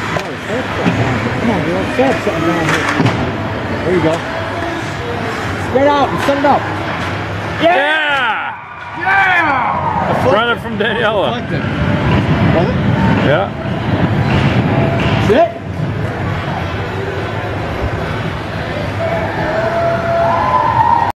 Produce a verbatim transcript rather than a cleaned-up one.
Come on, girl. Set something down here. There you go. Straight out and set it up. Yeah! Yeah! Brenna from Daniela. What? Yeah. Sit.